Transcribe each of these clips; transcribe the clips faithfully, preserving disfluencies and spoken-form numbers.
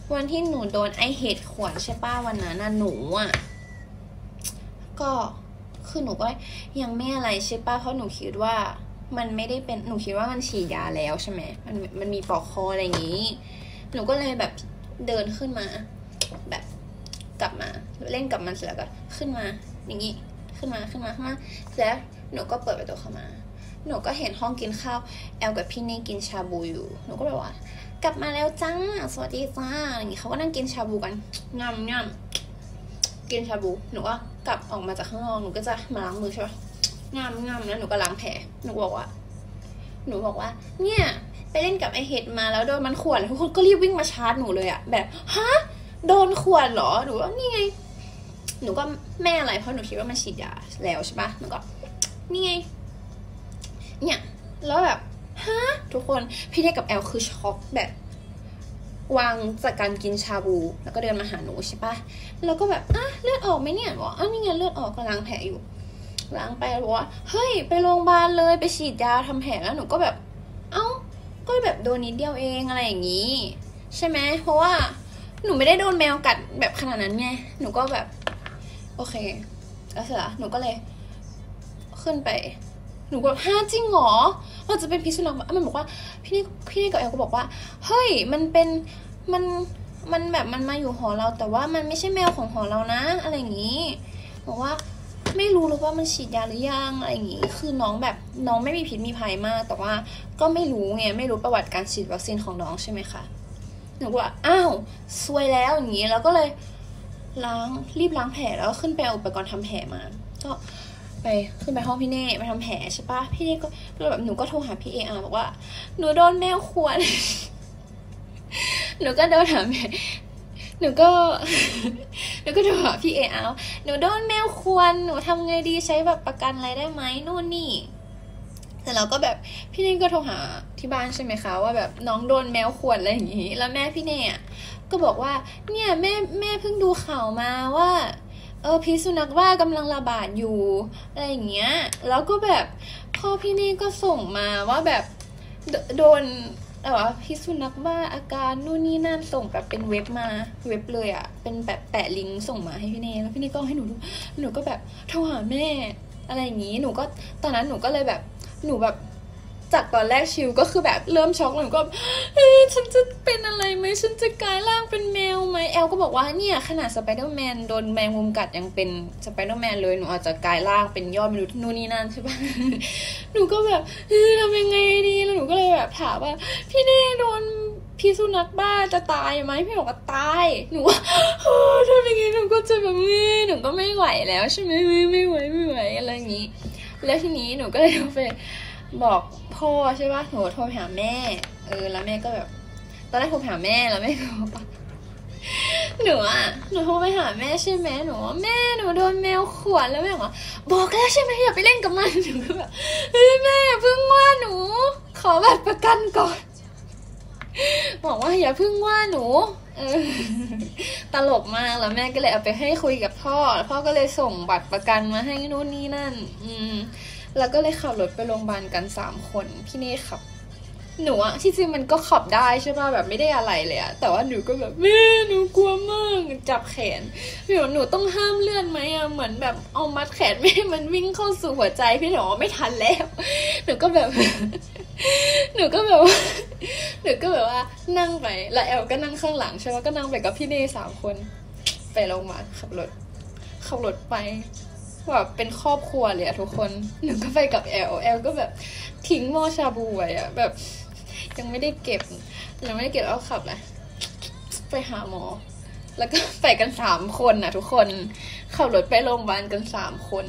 วันที่หนูโดนไอเห็ดข่วนใช่ป้าวันนั้นน่ะหนูอ่ะก็คือหนูก็ยังไม่อะไรใช่ป้าเพราะหนูคิดว่ามันไม่ได้เป็นหนูคิดว่ามันฉีดยาแล้วใช่ไหมมันมันมีปลอกคออะไรอย่างนี้หนูก็เลยแบบเดินขึ้นมาแบบกลับมาเล่นกับมันเสร็จแล้วก็ขึ้นมาอย่างนี้ขึ้นมาขึ้นมาขึ้นมาแล้วหนูก็เปิดประตูเข้ามาหนูก็เห็นห้องกินข้าวแอลกับพี่นี่กินชาบูอยู่หนูก็แบบว่ากลับมาแล้วจ้าสวัสดีจ้าอย่างนี้เขาก็นั่งกินชาบูกันงำงำกินชาบูหนูก็กลับออกมาจากข้างนอกหนูก็จะมาล้างมือใช่ปะงำงำแล้วหนูก็ล้างแผลหนูบอกว่าหนูบอกว่าเนี่ยไปเล่นกับไอเห็ดมาแล้วโดนมันข่วนทุกคนก็รีบวิ่งมาชาร์จหนูเลยอะแบบฮะโดนข่วนเหรอหนูว่านี่ไงหนูก็แม่อะไรเพราะหนูคิดว่ามันฉีดยาแล้วใช่ปะหนูก็นี่ไงเนี่ยแล้วแบบฮะทุกคนพี่เทกับแอลคือช็อกแบบวางจากการกินชาบูแล้วก็เดินมาหาหนูใช่ปะแล้วก็แบบอ่ะเลือดออกไหมเนี่ยบอกอ่ะนี่ไงเลือดออกก็ล้างแผลอยู่ล้างไปบอกว่าเฮ้ยไปโรงพยาบาลเลยไปฉีดยาทำแผลแล้วหนูก็แบบเอ้าก็แบบโดนนิดเดียวเองอะไรอย่างนี้ใช่ไหมเพราะว่าหนูไม่ได้โดนแมวกัดแบบขนาดนั้นไงหนูก็แบบโอเคแล้วเสร็จแล้วหนูก็เลยขึ้นไปหนูก็ห้าจริงเหรอเราจะเป็นพิษสุนัขมันบอกว่าพี่นี่พี่นี่กับแอลก็บอกว่าเฮ้ยมันเป็นมันมันแบบมันมาอยู่หอเราแต่ว่ามันไม่ใช่แมวของหอเรานะอะไรอย่างนี้บอกว่าไม่รู้หรือว่ามันฉีดยาหรือยังอะไรอย่างนี้คือน้องแบบน้องไม่มีพิษมีภัยมากแต่ว่าก็ไม่รู้ไงไม่รู้ประวัติการฉีดวัคซีนของน้องใช่ไหมคะหนูก็ว่าอ้าวซวยแล้วอย่างนี้แล้วก็เลยล้างรีบล้างแผลแล้วขึ้นไปเอาอุปกรณ์ทำแผลมาก็ไปขึ้นไปห้องพี่เน่ไปทำแผลใช่ปะพี่เน่ก็แบบหนูก็โทรหาพี่เออาบอกว่าหนูโดนแมวข่วนหนูก็โดนถามหนูก็หนูก็โทรหาพี่เออาหนูโดนแมวข่วนหนูทำไงดีใช้แบบประกันอะไรได้ไหมนู่นนี่แต่เราก็แบบพี่เน่ก็โทรหาที่บ้านใช่ไหมคะว่าแบบน้องโดนแมวข่วนอะไรอย่างนี้แล้วแม่พี่เน่ก็บอกว่าเนี่ยแม่แม่เพิ่งดูข่าวมาว่าเออพิษสุนัขบ้ากำลังระบาดอยู่อะไรอย่างเงี้ยแล้วก็แบบพ่อพี่นี่ก็ส่งมาว่าแบบโดนแต่ว่าพิษสุนัขบ้าอาการนู่นนี่นั่นส่งแบบเป็นเว็บมาเว็บเลยอะเป็นแบบแปะลิงก์ส่งมาให้พี่นี่แล้วพี่นี่ก็ให้หนูดูหนูก็แบบโทรหาแม่อะไรอย่างงี้หนูก็ตอนนั้นหนูก็เลยแบบหนูแบบจากตอนแรกชิลก็คือแบบเริ่มช็อกหนูก็เฮ้ยฉันจะเป็นอะไรไหมฉันจะกลายร่างเป็นแมวไหมแอลก็บอกว่าเนี่ยขนาดสไปเดอร์แมนโดนแมงมุมกัดยังเป็นสไปเดอร์แมนเลยหนูอาจจะกลายร่างเป็นยอดมนุษย์นู่นนี่นั่นใช่ปะหนูก็แบบเฮ้ยทำยังไงดีแล้วหนูก็เลยแบบถามว่าพี่เน่โดนพี่สุนัขบ้าจะตายไหมพี่บอกว่าตายหนูว่าทำยังไงหนูก็จะแบบเฮ้ยหนูก็ไม่ไหวแล้วใช่ไหมไม่ไหวไม่ไหวอะไรอย่างนี้แล้วทีนี้หนูก็เลยไปบอกพ่อใช่ป่ะหนูโทรหาแม่เออแล้วแม่ก็แบบตอนแรกโทรหาแม่แล้วแม่ก็บอกหนูอ่ะหนูโทรไปหาแม่ใช่ไหมหนูว่าแม่หนูโดนแมวข่วนแล้วแม่บอกบอกแล้วใช่ไหมอย่าไปเล่นกับมันหนูก็แบบเฮ้ยแม่เพิ่งว่าหนูขอแบบประกันก่อนบอกว่าอย่าเพิ่งว่าหนูเออตลกมากแล้วแม่ก็เลยเอาไปให้คุยกับพ่อพ่อก็เลยส่งบัตรประกันมาให้นู่นนี่นั่นอืมแล้วก็เลยขับรถไปโรงพยาบาลกันสามคนพี่เน่ขับหนูอะที่จริงมันก็ขับได้ใช่ป่ะแบบไม่ได้อะไรเลยอะแต่ว่าหนูก็แบบแม่หนูกลัวมากจับแขนพี่บอกหนูต้องห้ามเลื่อนไหมอะเหมือนแบบเอามัดแขนแม่มันวิ่งเข้าสู่หัวใจพี่บอกว่าไม่ทันแล้วหนูก็แบบหนูก็แบบว่าหนูก็แบบว่านั่งไปแล้วแอลก็นั่งข้างหลังใช่ป่ะก็นั่งไปกับพี่เน่สามคนไปโรงพยาบาลขับรถขับรถไปแบบเป็นครอบครัวเลยอะทุกคนหนูก็ไปกับแอลแอลก็แบบทิ้งหม้อชาบูไว้อะแบบยังไม่ได้เก็บยังไม่ได้เก็บเอาขับเลยไปหาหมอแล้วก็ไปกันสามคนนะทุกคนขับรถไปโรงพยาบาลกันสามคน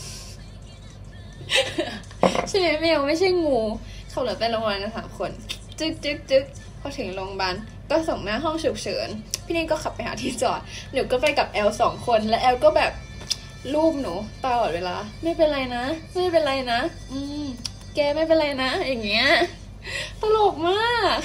ใช่ไหมแมวไม่ใช่งูขับรถไปโรงพยาบาลกันสามคนจึ๊กจึ๊กจึ๊กพอถึงโรงพยาบาลก็ส่งหน้าห้องฉุกเฉินพี่นี่ก็ขับไปหาที่จอดหนูก็ไปกับแอลสองคนและแอลก็แบบรูปหนูตลอดเวลาไม่เป็นไรนะไม่เป็นไรนะอืมแกไม่เป็นไรนะอย่างเงี้ยตลกมาก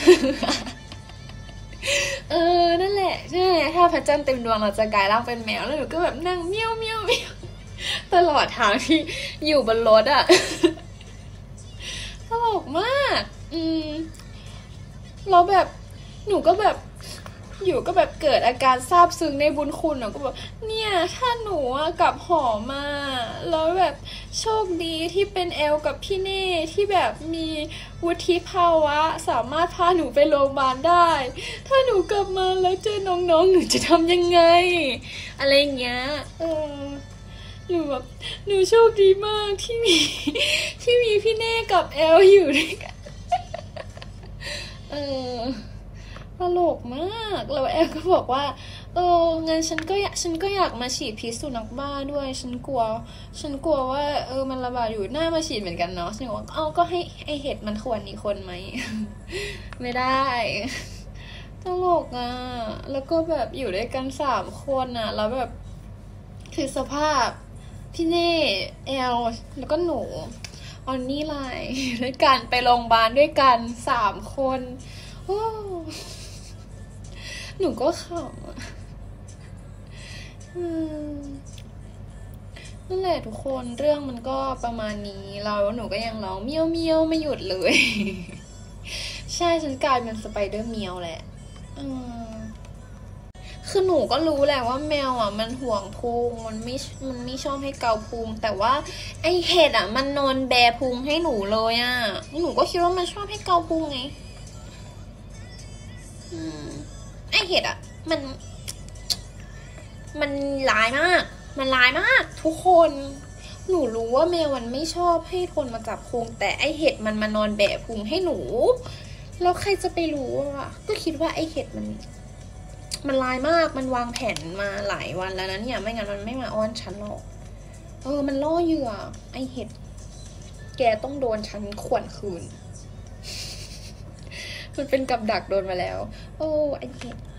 เออนั่นแหละใช่ถ้าพระจันทร์เต็มดวงเราจะกลายร่างเป็นแมวแล้วหนูก็แบบนั่งเมี้ยวเมี้ยวเมี้ยวตลอดทางที่อยู่บนรถอ่ะตลกมากอืมเราแบบหนูก็แบบอยู่ก็แบบเกิดอาการซาบซึ้งในบุญคุณหนูก็บอกเนี่ยถ้าหนูอะกลับหอมาแล้วแบบโชคดีที่เป็นแอลกับพี่เน่ที่แบบมีวุฒิภาวะสามารถพาหนูไปโรงพยาบาลได้ ถ้าหนูกลับมาแล้วเจอน้องๆหนูจะทำยังไงอะไรเงี้ยเออหนูแบบหนูโชคดีมากที่มีที่มีพี่เน่กับแอลอยู่ด้วยกันเออตลกมากแล้วแอลก็บอกว่าเอองั้นฉันก็อยากฉันก็อยากมาฉีดพิษสุนัขบ้าด้วยฉันกลัวฉันกลัวว่าเออมันระบาดอยู่หน้ามาฉีดเหมือนกันเนาะฉันบอกว่าเอ้าก็ให้ไอเห็ดมันควรอีกคนไหม ไม่ได้ตลกอ่ะแล้วก็แบบอยู่ด้วยกันสามคนอ่ะแล้วแบบคือสภาพพี่เน่แอลแล้วก็หนูออนนี่ไลน์ด้วยกันไปโรงพยาบาลด้วยกันสามคนโอ้หนูก็ขำอ่ะนั่นแหละทุกคนเรื่องมันก็ประมาณนี้เราหนูก็ยังร้องเมียวเมียวไม่หยุดเลย ใช่ฉันกลายเป็นสไปเดอร์เมียวแหละคือหนูก็รู้แหละว่าแมวอ่ะมันห่วงพุงมันไม่มันไม่ชอบให้เกาพุงแต่ว่าไอเห็ดอ่ะมันนอนแบพุงให้หนูเลยอ่ะหนูก็คิดว่ามันชอบให้เกาพุงไงไอเห็ดอ่ะมันมันร้ายมากมันร้ายมากทุกคนหนูรู้ว่าแมวมันไม่ชอบให้คนมาจับพุงแต่ไอเห็ดมันมานอนแบะพุงให้หนูแล้วใครจะไปรู้อ่ะก็คิดว่าไอเห็ดมันมันร้ายมากมันวางแผนมาหลายวันแล้วนะเนี่ยไม่งั้นมันไม่มาอ้อนฉันหรอกเออมันล่อเหยื่อไอเห็ดแกต้องโดนฉันข่วนคืนมันเป็นกับดักโดนมาแล้วโอ้ไอเห็ด